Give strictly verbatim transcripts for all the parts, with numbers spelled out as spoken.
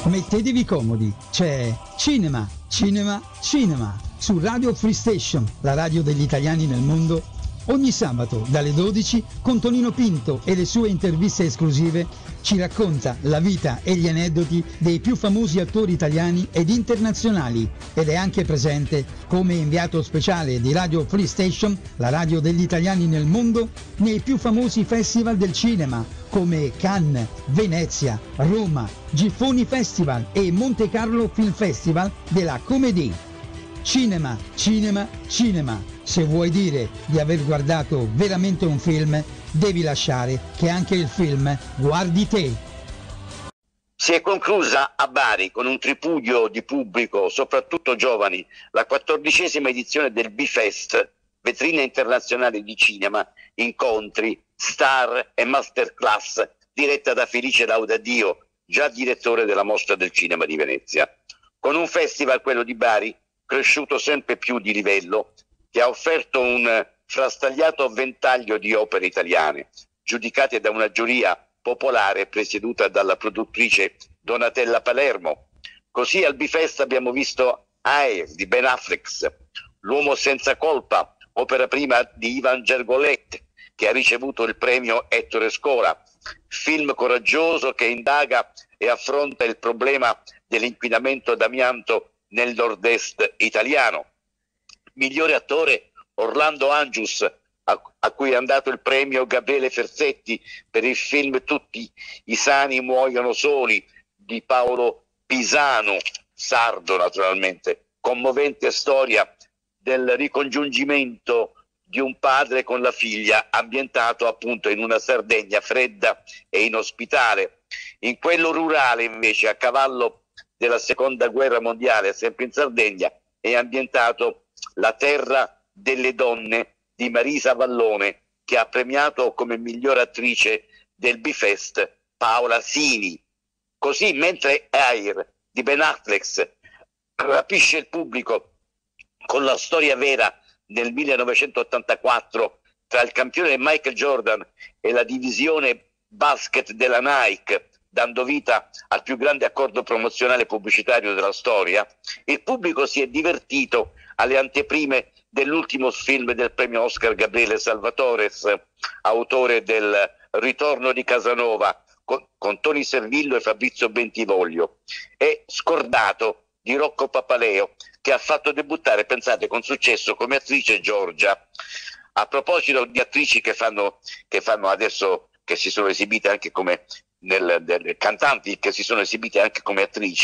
Mettetevi comodi, c'è Cinema, Cinema, Cinema su Radio Free Station, la radio degli italiani nel mondo, ogni sabato dalle dodici con Tonino Pinto e le sue interviste esclusive ci racconta la vita e gli aneddoti dei più famosi attori italiani ed internazionali ed è anche presente come inviato speciale di Radio Free Station, la radio degli italiani nel mondo, nei più famosi festival del cinema come Cannes, Venezia, Roma, Giffoni Festival e Monte Carlo Film Festival della Comédie. Cinema, cinema, cinema. Se vuoi dire di aver guardato veramente un film, devi lasciare che anche il film guardi te. Si è conclusa a Bari con un tripudio di pubblico, soprattutto giovani, la quattordicesima edizione del B-Fest, vetrina internazionale di cinema, incontri, star e masterclass, diretta da Felice Laudadio, già direttore della Mostra del Cinema di Venezia. Con un festival, quello di Bari, cresciuto sempre più di livello, che ha offerto un frastagliato ventaglio di opere italiane, giudicate da una giuria popolare presieduta dalla produttrice Donatella Palermo. Così al B-Fest abbiamo visto Air di Ben Affleck, L'uomo senza colpa, opera prima di Ivan Gergolet, che ha ricevuto il premio Ettore Scola, film coraggioso che indaga e affronta il problema dell'inquinamento d'amianto nel nord-est italiano. Migliore attore Orlando Angius, a, a cui è andato il premio Gabriele Ferzetti per il film Tutti i sani muoiono soli di Paolo Pisano, sardo naturalmente, commovente storia del ricongiungimento di un padre con la figlia, ambientato appunto in una Sardegna fredda e inospitale. In quello rurale invece, a cavallo della seconda guerra mondiale, sempre in Sardegna, è ambientato La terra delle donne di Marisa Vallone, che ha premiato come miglior attrice del B-Fest Paola Sini. Così, mentre Air di Ben Affleck rapisce il pubblico con la storia vera del millenovecentottantaquattro tra il campione Michael Jordan e la divisione basket della Nike, dando vita al più grande accordo promozionale pubblicitario della storia, il pubblico si è divertito alle anteprime dell'ultimo film del premio Oscar Gabriele Salvatores, autore del Ritorno di Casanova, con, con Tony Servillo e Fabrizio Bentivoglio, e Scordato di Rocco Papaleo, che ha fatto debuttare, pensate, con successo come attrice Giorgia. A proposito di attrici che fanno, che fanno adesso, che si sono esibite anche come nel, nel, cantanti che si sono esibite anche come attrici,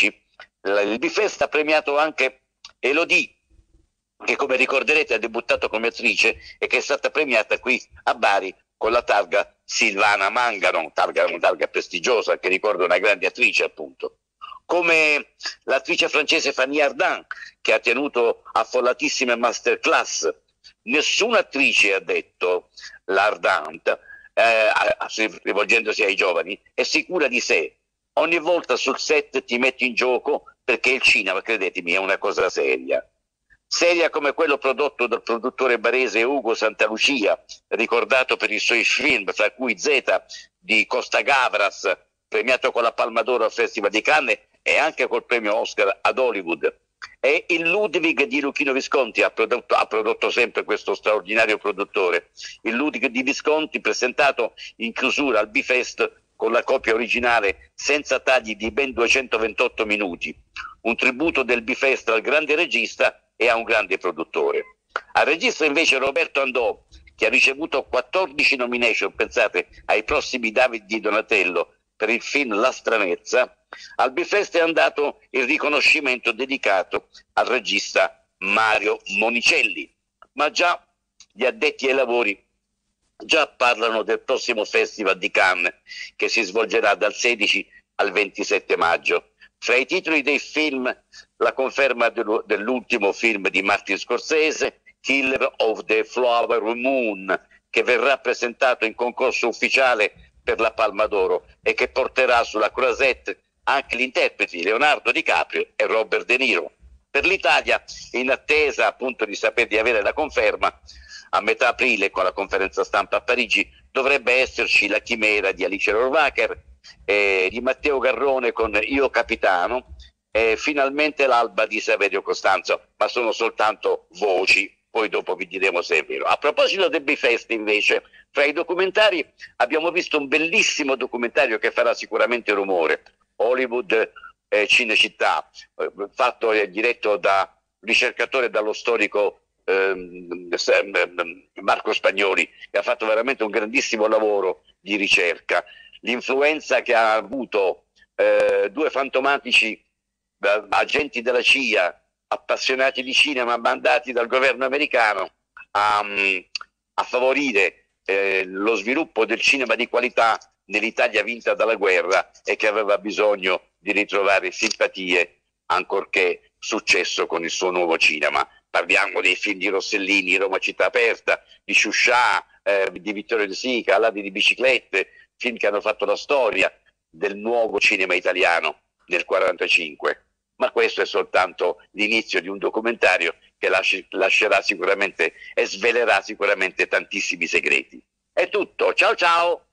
il B-Fest ha premiato anche Elodie, che come ricorderete ha debuttato come attrice e che è stata premiata qui a Bari con la targa Silvana Mangano, targa, una targa prestigiosa che ricorda una grande attrice appunto. Come l'attrice francese Fanny Ardant, che ha tenuto affollatissime masterclass. Nessuna attrice, ha detto l'Ardant, eh, rivolgendosi ai giovani, è sicura di sé. Ogni volta sul set ti metti in gioco perché il cinema, credetemi, è una cosa seria. Seria come quello prodotto dal produttore barese Ugo Santalucia, ricordato per i suoi film, fra cui Z di Costa Gavras, premiato con la Palma d'Oro al Festival di Cannes e anche col premio Oscar ad Hollywood. E il Ludwig di Luchino Visconti ha prodotto, ha prodotto sempre questo straordinario produttore. Il Ludwig di Visconti, presentato in chiusura al B-Fest con la copia originale senza tagli di ben duecentoventotto minuti. Un tributo del B-Fest al grande regista e a un grande produttore. Al regista invece Roberto Andò, che ha ricevuto quattordici nomination, pensate, ai prossimi David di Donatello, per il film La stranezza. Al B-Fest è andato il riconoscimento dedicato al regista Mario Monicelli. Ma già gli addetti ai lavori già parlano del prossimo Festival di Cannes, che si svolgerà dal sedici al ventisette maggio. Fra i titoli dei film, la conferma dell'ultimo film di Martin Scorsese, Killer of the Flower Moon, che verrà presentato in concorso ufficiale per la Palma d'Oro e che porterà sulla croisette anche gli interpreti Leonardo DiCaprio e Robert De Niro. Per l'Italia, in attesa appunto di sapere di avere la conferma, a metà aprile con la conferenza stampa a Parigi dovrebbe esserci La chimera di Alice Rohrwacher, eh, di Matteo Garrone con Io Capitano, e finalmente l'alba di Saverio Costanzo, ma sono soltanto voci, poi dopo vi diremo se è vero. A proposito del Bifest invece, fra i documentari abbiamo visto un bellissimo documentario che farà sicuramente rumore, Hollywood eh, Cinecittà, eh, fatto e diretto da ricercatore, dallo storico ehm, Marco Spagnoli, che ha fatto veramente un grandissimo lavoro di ricerca. L'influenza che ha avuto eh, due fantomatici eh, agenti della C I A, appassionati di cinema, mandati dal governo americano a, a favorire eh, lo sviluppo del cinema di qualità nell'Italia vinta dalla guerra e che aveva bisogno di ritrovare simpatie, ancorché successo con il suo nuovo cinema. Parliamo dei film di Rossellini, Roma città aperta, di Sciuscià, eh, di Vittorio De Sica, Ladri di biciclette, film che hanno fatto la storia del nuovo cinema italiano nel quarantacinque. Ma questo è soltanto l'inizio di un documentario che lasci, lascerà sicuramente e svelerà sicuramente tantissimi segreti. È tutto, ciao ciao!